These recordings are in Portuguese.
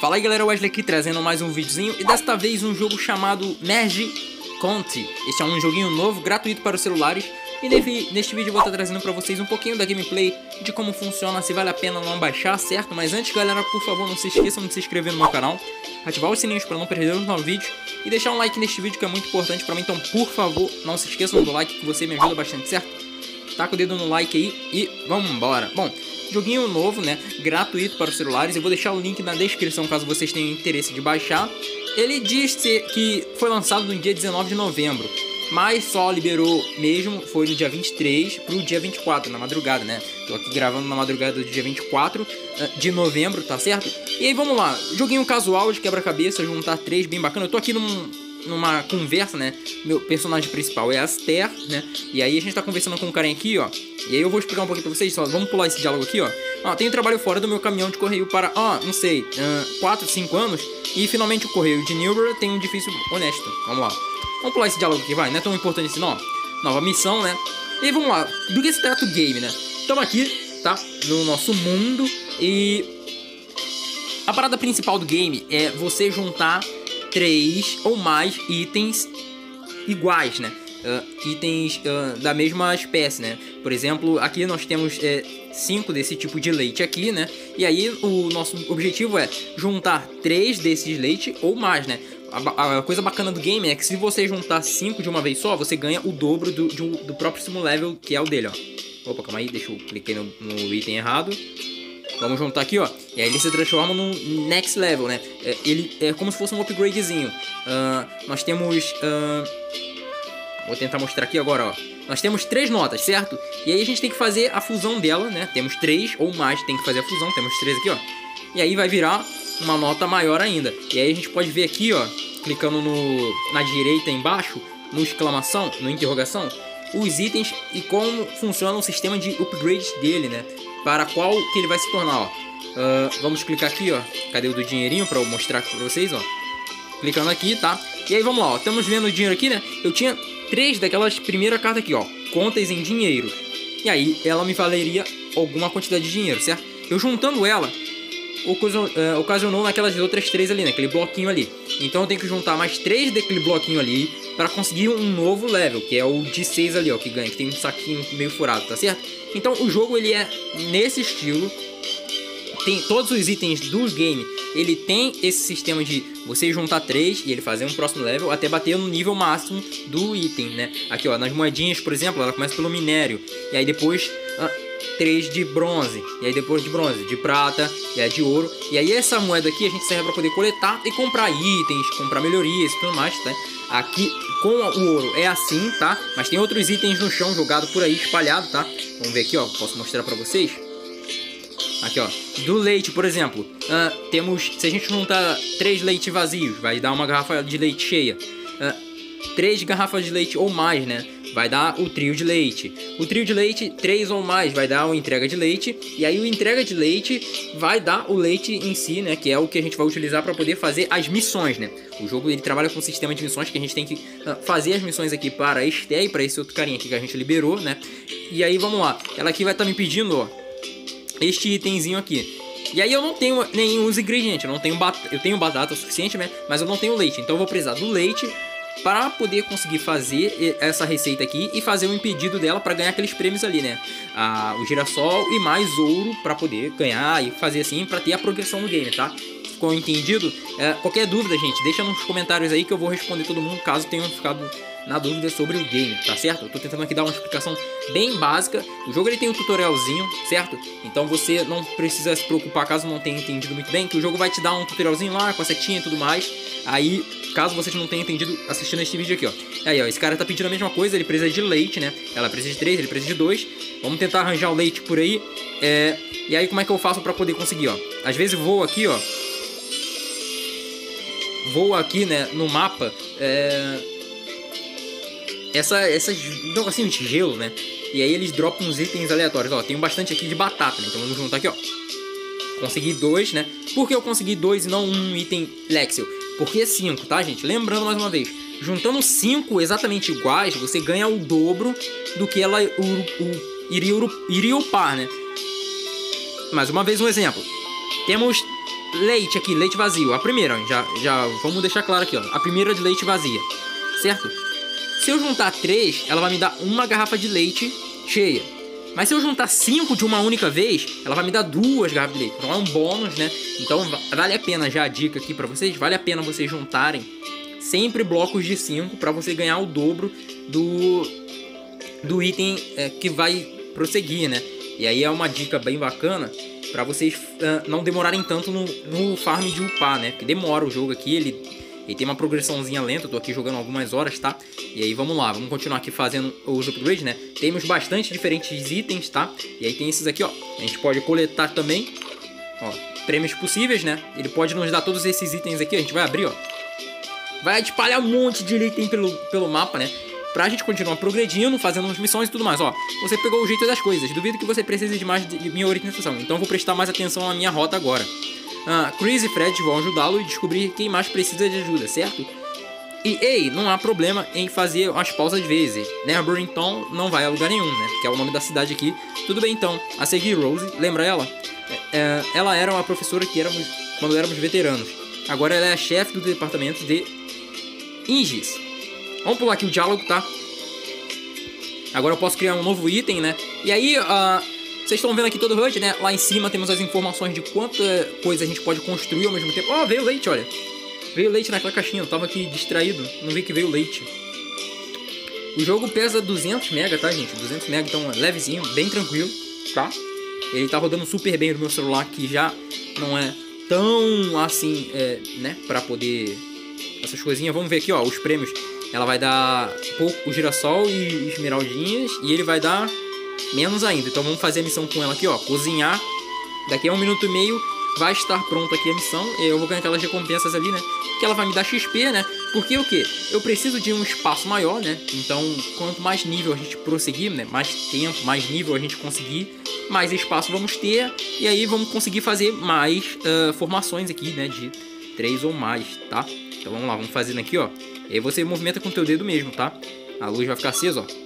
Fala aí galera, Wesley aqui trazendo mais um videozinho e desta vez um jogo chamado Merge County. Este é um joguinho novo, gratuito para os celulares e neste vídeo eu vou estar trazendo para vocês um pouquinho da gameplay, de como funciona, se vale a pena não baixar, certo? Mas antes galera, por favor, não se esqueçam de se inscrever no meu canal, ativar os sininhos para não perder os novos vídeos e deixar um like neste vídeo que é muito importante para mim, então por favor, não se esqueçam do like que você me ajuda bastante, certo? Taca o dedo no like aí e vamos embora. Bom, joguinho novo, né, gratuito para os celulares, eu vou deixar o link na descrição caso vocês tenham interesse de baixar. Ele diz que foi lançado no dia 19 de novembro, mas só liberou mesmo, foi no dia 23 pro dia 24, na madrugada, né. Tô aqui gravando na madrugada do dia 24 de novembro, tá certo? E aí vamos lá, joguinho casual de quebra-cabeça, juntar 3, bem bacana. Eu tô aqui numa conversa, né, meu personagem principal é a Aster, né, e aí a gente tá conversando com um carinha aqui, ó, e aí eu vou explicar um pouquinho pra vocês, só vamos pular esse diálogo aqui, ó, tenho trabalho fora do meu caminhão de correio para, não sei, 4, 5 anos, e finalmente o correio de Newbury tem um difícil honesto, vamos lá, vamos pular esse diálogo aqui, vai, não é tão importante assim não, nova missão, né, e aí vamos lá, do que se trata o game, né, estamos aqui, tá, no nosso mundo, e a parada principal do game é você juntar 3 ou mais itens iguais, né? Itens da mesma espécie, né? Por exemplo, aqui nós temos 5 desse tipo de leite aqui, né? E aí o nosso objetivo é juntar 3 desses leite ou mais, né? A coisa bacana do game é que se você juntar 5 de uma vez só, você ganha o dobro do próximo level, que é o dele, ó. Opa, calma aí, deixa eu cliquei no item errado. Vamos juntar aqui, ó. E aí ele se transforma no next level, né? Ele é como se fosse um upgradezinho. Nós temos... vou tentar mostrar aqui agora, ó. Nós temos 3 notas, certo? E aí a gente tem que fazer a fusão dela, né? Temos 3 ou mais, tem que fazer a fusão. Temos 3 aqui, ó. E aí vai virar uma nota maior ainda. E aí a gente pode ver aqui, ó, clicando na direita embaixo, no exclamação, no interrogação, os itens e como funciona o sistema de upgrade dele, né? Para qual que ele vai se tornar, ó. Vamos clicar aqui, ó. Cadê o do dinheirinho para eu mostrar para vocês, ó. Clicando aqui, tá? E aí vamos lá, ó. Estamos vendo o dinheiro aqui, né? Eu tinha 3 daquelas primeira carta aqui, ó. Contas em dinheiro. E aí ela me valeria alguma quantidade de dinheiro, certo? Eu juntando ela, ocasionou naquelas outras 3 ali, naquele bloquinho ali. Então eu tenho que juntar mais 3 daquele bloquinho ali para conseguir um novo level, que é o de 6 ali, ó, que ganha, que tem um saquinho meio furado, tá certo? Então o jogo ele é nesse estilo, tem todos os itens do game, ele tem esse sistema de você juntar 3 e ele fazer um próximo level até bater no nível máximo do item, né? Aqui, ó, nas moedinhas, por exemplo, ela começa pelo minério, e aí depois 3 de bronze, e aí depois de bronze, de prata, e aí de ouro. E aí essa moeda aqui a gente serve para poder coletar e comprar itens, comprar melhorias e tudo mais, tá? Aqui com o ouro é assim, tá? Mas tem outros itens no chão jogado por aí, espalhado, tá? Vamos ver aqui, ó, posso mostrar para vocês. Aqui, ó, do leite, por exemplo, temos, se a gente juntar 3 leites vazios, vai dar uma garrafa de leite cheia. 3 garrafas de leite ou mais, né? Vai dar o trio de leite. O trio de leite, 3 ou mais, vai dar o entrega de leite. E aí o entrega de leite vai dar o leite em si, né? Que é o que a gente vai utilizar para poder fazer as missões, né? O jogo ele trabalha com um sistema de missões que a gente tem que fazer as missões aqui para a Esther e para esse outro carinha aqui que a gente liberou, né? E aí vamos lá. Ela aqui vai estar me pedindo, ó, este itemzinho aqui. E aí eu não tenho nenhum ingrediente, eu tenho batata o suficiente, né? Mas eu não tenho leite, então eu vou precisar do leite para poder conseguir fazer essa receita aqui e fazer um pedido dela para ganhar aqueles prêmios ali, né? O girassol e mais ouro para poder ganhar e fazer assim para ter a progressão no game, tá? Ficou entendido? Qualquer dúvida, gente, deixa nos comentários aí que eu vou responder todo mundo caso tenham ficado na dúvida sobre o game, tá certo? Eu tô tentando aqui dar uma explicação bem básica. O jogo ele tem um tutorialzinho, certo? Então você não precisa se preocupar caso não tenha entendido muito bem, que o jogo vai te dar um tutorialzinho lá com a setinha e tudo mais. Aí, caso você não tenha entendido assistindo este vídeo aqui, ó. Aí, ó, esse cara tá pedindo a mesma coisa, ele precisa de leite, né? Ela precisa de 3, ele precisa de 2. Vamos tentar arranjar o leite por aí. E aí como é que eu faço pra poder conseguir, ó? Às vezes vou aqui, ó. Vou aqui, né, no mapa, essas negocinho de gelo, né? E aí eles dropam uns itens aleatórios. Ó, tem bastante aqui de batata, né? Então vamos juntar aqui, ó. Consegui 2, né? Por que eu consegui 2 e não um item Lexel? Porque é 5, tá, gente? Lembrando mais uma vez, juntando 5 exatamente iguais, você ganha o dobro do que ela iria upar, né? Mais uma vez um exemplo. Temos leite aqui, leite vazio. A primeira, ó, já vamos deixar claro aqui, ó. A primeira de leite vazia, certo? Se eu juntar 3, ela vai me dar uma garrafa de leite cheia. Mas se eu juntar 5 de uma única vez, ela vai me dar 2 garrafas de leite. Então é um bônus, né? Então vale a pena, já a dica aqui pra vocês, vale a pena vocês juntarem sempre blocos de 5 pra você ganhar o dobro do item que vai prosseguir, né? E aí é uma dica bem bacana pra vocês não demorarem tanto no farm de upar, né? Porque demora o jogo aqui, ele tem uma progressãozinha lenta, eu tô aqui jogando algumas horas, tá? E aí vamos lá, vamos continuar aqui fazendo os upgrades, né? Temos bastante diferentes itens, tá? E aí tem esses aqui, ó, a gente pode coletar também, ó, prêmios possíveis, né? Ele pode nos dar todos esses itens aqui, a gente vai abrir, ó. Vai espalhar um monte de item pelo mapa, né? Pra gente continuar progredindo, fazendo as missões e tudo mais, ó. Você pegou o jeito das coisas, duvido que você precise de mais de minha orientação, então eu vou prestar mais atenção à minha rota agora. Chris e Fred vão ajudá-lo e descobrir quem mais precisa de ajuda, certo? E ei, não há problema em fazer umas pausas às vezes, né? Burrington não vai a lugar nenhum, né? Que é o nome da cidade aqui. Tudo bem então, a seguir Rose, lembra ela? Ela era uma professora que éramos quando éramos veteranos. Agora ela é a chefe do departamento de Ingis. Vamos pular aqui o diálogo, tá? Agora eu posso criar um novo item, né? E aí, vocês estão vendo aqui todo o HUD, né? Lá em cima temos as informações de quanta coisa a gente pode construir ao mesmo tempo. Ó, veio leite, olha. Veio leite naquela caixinha, eu tava aqui distraído, não vi que veio leite. O jogo pesa 200 MB, tá, gente? 200 MB, então é levezinho, bem tranquilo, tá? Ele tá rodando super bem no meu celular, que já não é tão assim, né? Pra poder... essas coisinhas. Vamos ver aqui, ó, os prêmios. Ela vai dar pouco girassol e esmeraldinhas, e ele vai dar... menos ainda, então vamos fazer a missão com ela aqui, ó. Cozinhar, daqui a 1 minuto e meio vai estar pronto aqui a missão. Eu vou ganhar aquelas recompensas ali, né? Que ela vai me dar XP, né? Porque o que? Eu preciso de um espaço maior, né? Então, quanto mais nível a gente prosseguir, né? Mais tempo, mais nível a gente conseguir, mais espaço vamos ter. E aí vamos conseguir fazer mais formações aqui, né? De 3 ou mais, tá? Então vamos lá, vamos fazendo aqui, ó. E aí você movimenta com o teu dedo mesmo, tá? A luz vai ficar acesa, ó.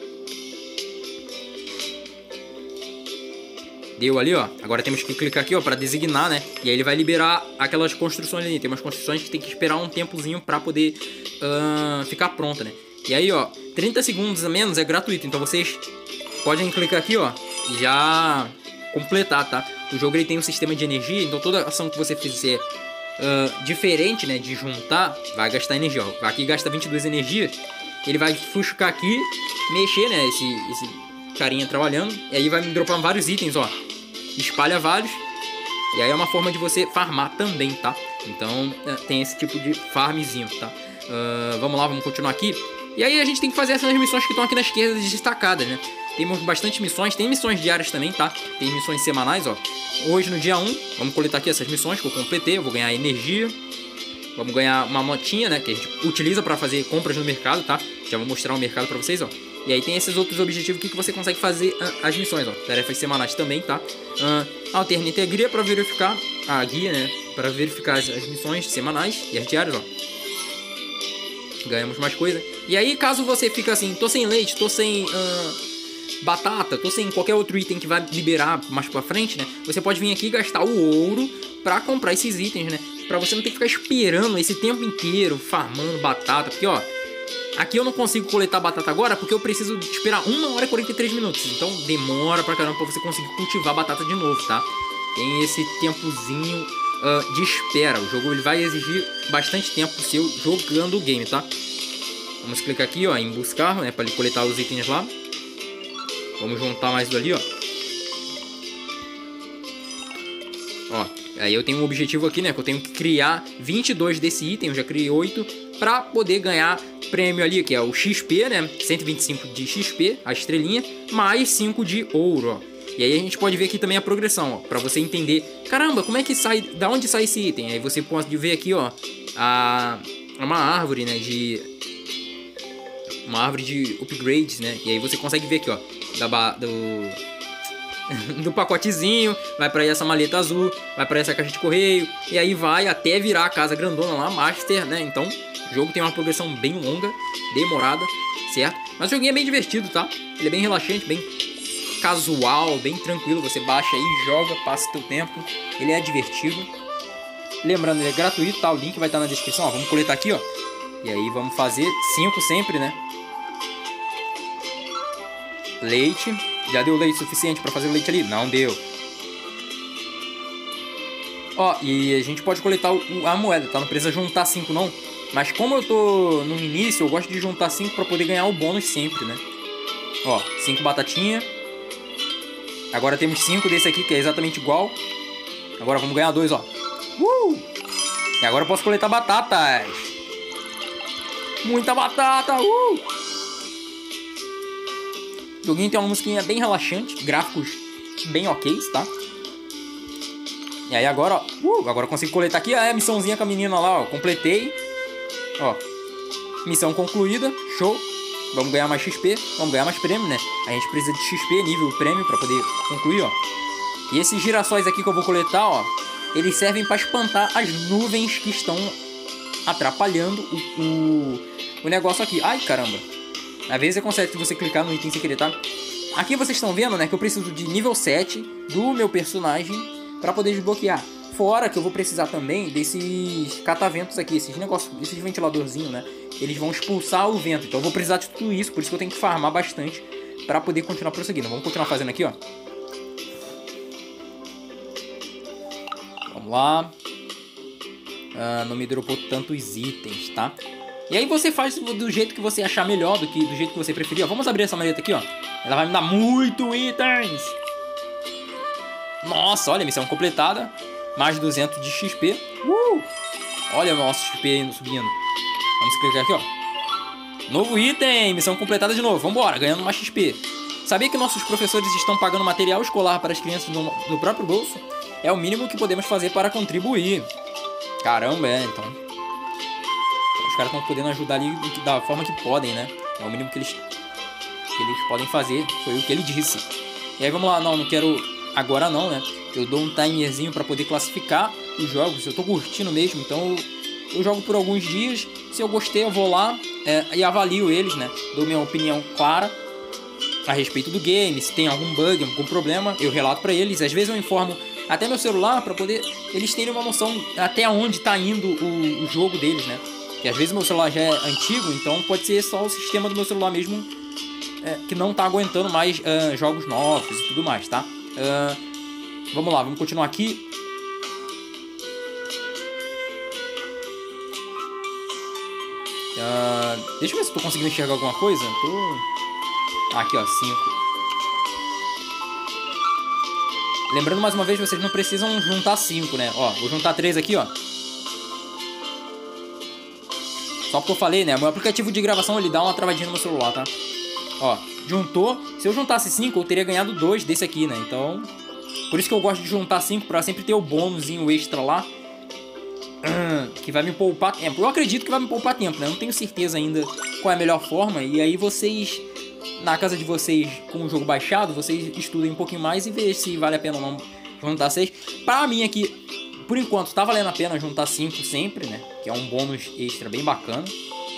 Deu ali, ó. Agora temos que clicar aqui, ó, pra designar, né? E aí ele vai liberar aquelas construções ali. Tem umas construções que tem que esperar um tempozinho pra poder ficar pronta, né? E aí, ó, 30 segundos a menos é gratuito. Então vocês podem clicar aqui, ó, e já completar, tá? O jogo ele tem um sistema de energia, então toda ação que você fizer diferente, né, de juntar, vai gastar energia, ó. Aqui gasta 22 energias. Ele vai ficar aqui, mexer, né, esse carinha trabalhando, e aí vai me dropar vários itens, ó. Espalha vários. E aí é uma forma de você farmar também, tá? Então tem esse tipo de farmzinho, tá? Vamos lá, vamos continuar aqui. E aí a gente tem que fazer essas missões que estão aqui na esquerda destacadas, né? Temos bastante missões, tem missões diárias também, tá? Tem missões semanais, ó. Hoje no dia 1, vamos coletar aqui essas missões que eu completei. Eu vou ganhar energia. Vamos ganhar uma motinha, né? Que a gente utiliza para fazer compras no mercado, tá? Já vou mostrar o mercado para vocês, ó. E aí tem esses outros objetivos aqui que você consegue fazer as missões, ó. Tarefas semanais também, tá? Alternate a guia para verificar a guia, né? Para verificar as missões semanais e as diárias, ó. Ganhamos mais coisa. E aí, caso você fique assim, tô sem leite, tô sem batata, tô sem qualquer outro item que vai liberar mais pra frente, né? Você pode vir aqui e gastar o ouro pra comprar esses itens, né? Pra você não ter que ficar esperando esse tempo inteiro, farmando batata. Porque, ó, aqui eu não consigo coletar batata agora porque eu preciso esperar 1 hora e 43 minutos. Então demora pra caramba pra você conseguir cultivar batata de novo, tá? Tem esse tempozinho de espera. O jogo ele vai exigir bastante tempo seu jogando o game, tá? Vamos clicar aqui, ó, em buscar, né? Pra ele coletar os itens lá. Vamos juntar mais ali, ó. Ó, aí eu tenho um objetivo aqui, né? Que eu tenho que criar 22 desse item. Eu já criei 8 pra poder ganhar prêmio ali, que é o XP, né? 125 de XP, a estrelinha, mais 5 de ouro, ó. E aí a gente pode ver aqui também a progressão, ó, pra você entender, caramba, como é que sai, da onde sai esse item? Aí você pode ver aqui, ó, uma árvore, né, uma árvore de upgrades, né? E aí você consegue ver aqui, ó, do pacotezinho, vai pra essa maleta azul, vai pra essa caixa de correio, e aí vai até virar a casa grandona lá, Master, né? Então, o jogo tem uma progressão bem longa, demorada, certo? Mas o joguinho é bem divertido, tá? Ele é bem relaxante, bem casual, bem tranquilo. Você baixa aí, joga, passa o teu tempo. Ele é divertido. Lembrando, ele é gratuito, tá? O link vai estar na descrição, ó. Vamos coletar aqui, ó. E aí vamos fazer 5 sempre, né? Leite. Já deu leite suficiente pra fazer o leite ali? Não deu. Ó, e a gente pode coletar a moeda, tá? Não precisa juntar 5 não. Mas como eu tô no início, eu gosto de juntar 5 pra poder ganhar o bônus sempre, né? Ó, 5 batatinha. Agora temos 5 desse aqui, que é exatamente igual. Agora vamos ganhar 2, ó. E agora eu posso coletar batatas. Muita batata, O joguinho tem uma musiquinha bem relaxante. Gráficos bem ok, tá? E aí agora, ó. Agora eu consigo coletar aqui a missãozinha com a menina lá, ó. Completei. Ó. Missão concluída. Show. Vamos ganhar mais XP. Vamos ganhar mais prêmio, né? A gente precisa de XP, nível prêmio, pra poder concluir, ó. E esses girassóis aqui que eu vou coletar, ó, eles servem pra espantar as nuvens que estão atrapalhando o negócio aqui. Ai, caramba. Às vezes é consegue se você clicar no item sem querer, tá? Aqui vocês estão vendo, né, que eu preciso de nível 7 do meu personagem pra poder desbloquear. Fora que eu vou precisar também desses cataventos aqui, esses negócios, esses ventiladorzinhos, né? Eles vão expulsar o vento. Então eu vou precisar de tudo isso, por isso que eu tenho que farmar bastante pra poder continuar prosseguindo. Vamos continuar fazendo aqui, ó. Vamos lá. Não me dropou tantos itens, tá? E aí você faz do jeito que você achar melhor, do jeito que você preferir. Ó, vamos abrir essa maleta aqui, ó. Ela vai me dar muito itens. Nossa, olha, missão completada. Mais 200 de XP. Olha o nosso XP subindo. Vamos clicar aqui, ó. Novo item, missão completada de novo. Vambora, ganhando mais XP. Sabia que nossos professores estão pagando material escolar para as crianças do próprio bolso? É o mínimo que podemos fazer para contribuir. Caramba, então. Os caras estão podendo ajudar ali da forma que podem, né? É o mínimo que eles podem fazer. Foi o que ele disse. E aí vamos lá. Não quero agora não, né? Eu dou um timerzinho para poder classificar os jogos. Se eu tô curtindo mesmo, então eu jogo por alguns dias. Se eu gostei, eu vou lá e avalio eles, né? Dou minha opinião clara a respeito do game. Se tem algum bug, algum problema, eu relato para eles. Às vezes eu informo até meu celular para poder eles terem uma noção até onde tá indo o jogo deles, né? Que às vezes meu celular já é antigo, então pode ser só o sistema do meu celular mesmo que não tá aguentando mais jogos novos e tudo mais, tá? Vamos lá, vamos continuar aqui. Deixa eu ver se eu tô conseguindo enxergar alguma coisa. Aqui, ó, 5. Lembrando mais uma vez, vocês não precisam juntar 5, né? Ó, vou juntar 3 aqui, ó. Só porque eu falei, né? O meu aplicativo de gravação, ele dá uma travadinha no meu celular, tá? Ó, juntou. Se eu juntasse 5, eu teria ganhado 2 desse aqui, né? Então, por isso que eu gosto de juntar 5, pra sempre ter o bônusinho extra lá. Que vai me poupar tempo. Eu acredito que vai me poupar tempo, né? Eu não tenho certeza ainda qual é a melhor forma. E aí vocês, na casa de vocês, com o jogo baixado, vocês estudem um pouquinho mais e vejam se vale a pena ou não juntar 6. Pra mim aqui, por enquanto, tá valendo a pena juntar 5 sempre, né? Que é um bônus extra bem bacana.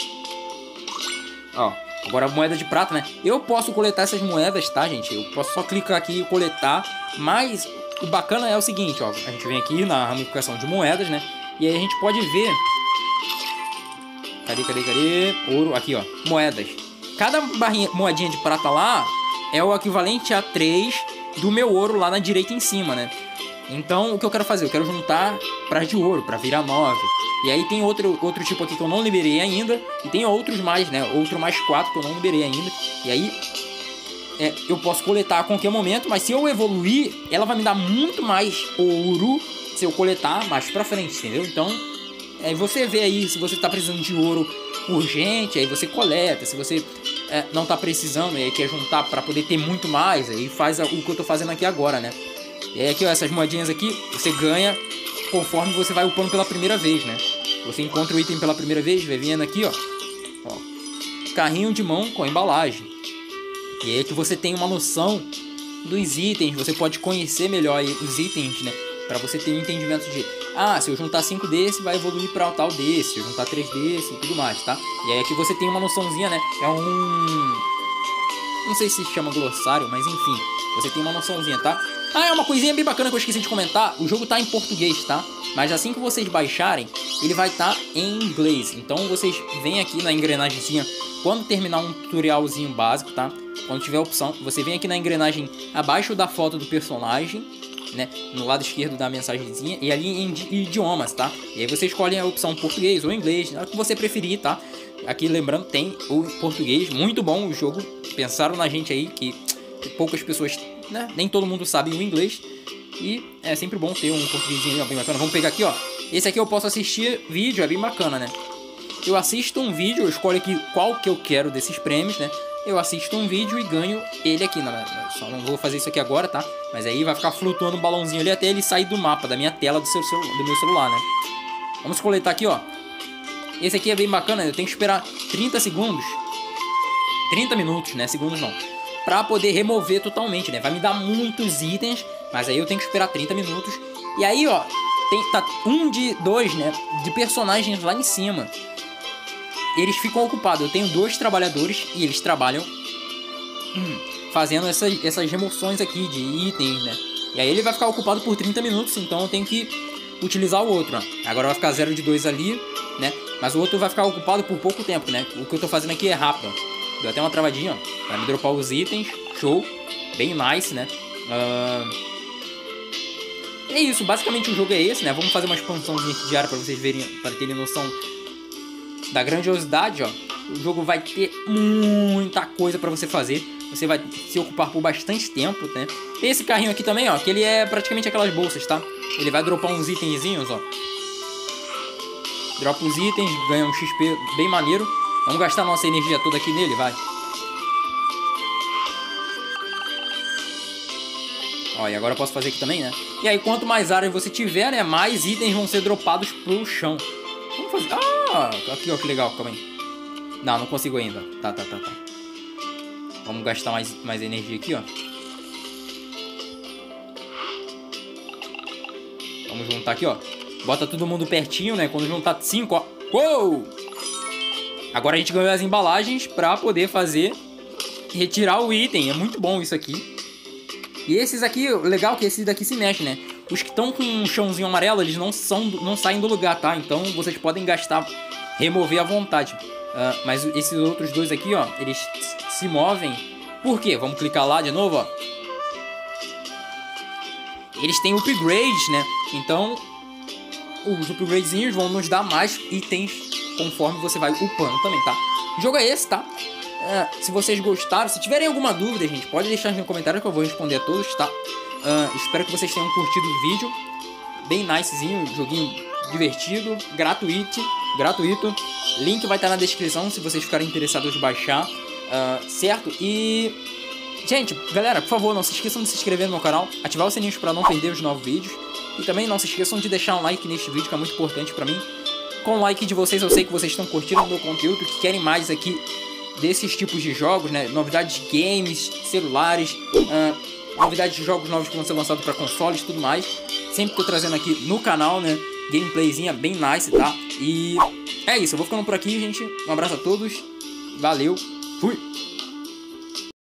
Ó, agora a moeda de prata, né? Eu posso coletar essas moedas, tá, gente? Eu posso só clicar aqui e coletar. Mas o bacana é o seguinte, ó. A gente vem aqui na ramificação de moedas, né? E aí a gente pode ver... Cadê? Ouro, aqui, ó. Moedas. Cada moedinha de prata lá é o equivalente a 3 do meu ouro lá na direita em cima, né? Então, o que eu quero fazer? Eu quero juntar para de ouro, para virar 9. E aí tem outro tipo aqui que eu não liberei ainda. E tem outros mais, né? Outro mais 4 que eu não liberei ainda. E aí... eu posso coletar a qualquer momento, mas se eu evoluir, ela vai me dar muito mais ouro se eu coletar mais pra frente, entendeu? Então, você vê aí se você tá precisando de ouro urgente, aí você coleta. Se você não tá precisando e aí quer juntar pra poder ter muito mais, aí faz o que eu tô fazendo aqui agora, né? E aí aqui, ó, essas moedinhas aqui, você ganha conforme você vai upando pela primeira vez, né? Você encontra o item pela primeira vez, vai vendo aqui, ó. Carrinho de mão com embalagem. E aí que você tem uma noção dos itens, você pode conhecer melhor os itens, né? Pra você ter um entendimento de... se eu juntar 5 desse, vai evoluir pra tal desse. Se eu juntar 3 desse e tudo mais, tá? E aí aqui você tem uma noçãozinha, né? É um... Não sei se chama glossário, mas enfim. Você tem uma noçãozinha, tá? Ah, é uma coisinha bem bacana que eu esqueci de comentar. O jogo tá em português, tá? Mas assim que vocês baixarem, ele vai estar em inglês. Então vocês vêm aqui na engrenagemzinha quando terminar um tutorialzinho básico, tá? Quando tiver a opção, você vem aqui na engrenagem abaixo da foto do personagem, né? No lado esquerdo da mensagenzinha. E ali em idiomas, tá? E aí você escolhe a opção português ou inglês, o que você preferir, tá? Aqui lembrando, tem o português. Muito bom o jogo. Pensaram na gente aí que poucas pessoas, né? Nem todo mundo sabe o inglês. E é sempre bom ter um portuguesinho bem bacana. Vamos pegar aqui, ó. Esse aqui eu posso assistir vídeo, é bem bacana, né? Eu assisto um vídeo, eu escolho aqui qual que eu quero desses prêmios, né? Eu assisto um vídeo e ganho ele aqui. Só não vou fazer isso aqui agora, tá? Mas aí vai ficar flutuando um balãozinho ali até ele sair do mapa, da minha tela do meu celular, né? Vamos coletar aqui, ó. Esse aqui é bem bacana, eu tenho que esperar 30 segundos. 30 minutos, né? Segundos não. Pra poder remover totalmente, né? Vai me dar muitos itens, mas aí eu tenho que esperar 30 minutos. E aí, ó, tá dois, né? De personagens lá em cima. Eles ficam ocupados. Eu tenho 2 trabalhadores e eles trabalham fazendo essas remoções aqui de itens, né? E aí ele vai ficar ocupado por 30 minutos, então eu tenho que utilizar o outro, ó. Agora vai ficar 0 de 2 ali, né? Mas o outro vai ficar ocupado por pouco tempo, né? O que eu tô fazendo aqui é rápido, ó. Deu até uma travadinha, ó. Vai me dropar os itens. Show. Bem nice, né? É isso. Basicamente o jogo é esse, né? Vamos fazer uma expansãozinha aqui diária pra vocês verem, para terem noção da grandiosidade, ó. O jogo vai ter muita coisa pra você fazer. Você vai se ocupar por bastante tempo, né? Tem esse carrinho aqui também, ó, que ele é praticamente aquelas bolsas, tá? Ele vai dropar uns itenzinhos, ó. Dropa os itens, ganha um XP bem maneiro. Vamos gastar nossa energia toda aqui nele, vai. Ó, e agora eu posso fazer aqui também, né? E aí, quanto mais área você tiver, né? Mais itens vão ser dropados pro chão. Vamos fazer... Ah, aqui, ó, que legal, calma aí. Não consigo ainda. Tá. Vamos gastar mais energia aqui, ó. Vamos juntar aqui, ó. Bota todo mundo pertinho, né? Quando juntar 5, ó. Uou! Agora a gente ganhou as embalagens pra poder fazer... retirar o item. É muito bom isso aqui. E esses aqui, legal que esses daqui se mexem, né? Os que estão com um chãozinho amarelo, eles não saem do lugar, tá? Então vocês podem gastar, remover à vontade. Mas esses outros dois aqui, ó, eles se movem. Por quê? Vamos clicar lá de novo, ó. Eles têm upgrades, né? Então, os upgradezinhos vão nos dar mais itens conforme você vai upando também, tá? O jogo é esse, tá? Se vocês gostaram, se tiverem alguma dúvida, gente, pode deixar no comentário que eu vou responder a todos, tá? Espero que vocês tenham curtido o vídeo. Bem nicezinho, joguinho divertido, gratuito. Link vai estar na descrição se vocês ficarem interessados em baixar, certo? E, gente, galera, por favor, não se esqueçam de se inscrever no meu canal, ativar os sininhos para não perder os novos vídeos. E também não se esqueçam de deixar um like neste vídeo, que é muito importante pra mim. Com o like de vocês, eu sei que vocês estão curtindo o meu conteúdo, que querem mais aqui desses tipos de jogos, né? Novidades de games, celulares, novidades de jogos novos que vão ser lançados para consoles e tudo mais. Sempre tô trazendo aqui no canal, né? Gameplayzinha bem nice, tá? E é isso, eu vou ficando por aqui, gente. Um abraço a todos. Valeu. Fui!